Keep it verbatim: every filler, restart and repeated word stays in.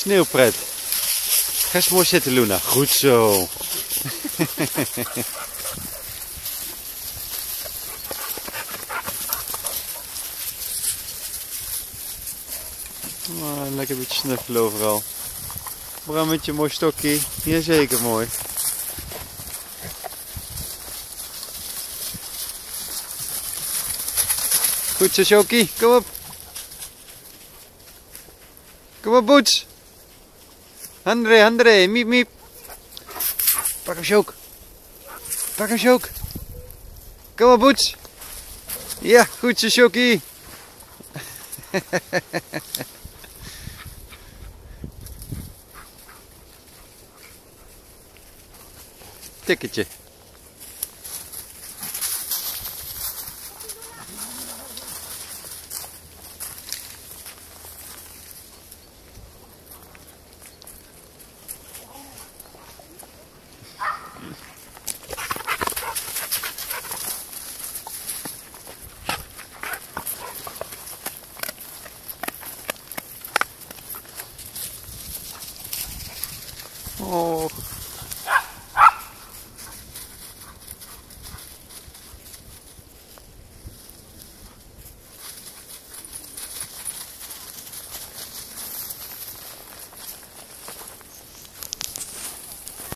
sneeuwpret. Ga eens mooi zitten, Luna. Goed zo. Oh, lekker een beetje snuffelen overal. Bram met je mooi stokje. Jazeker, mooi. Goed zo, Shoki. Kom op. Kom op, Boets. André, André. Miep, miep. Pak hem, Sjok. Pak hem, Sjok. Kom op, Boets. Ja, goed zo, Shoki. Tikketje. Oh.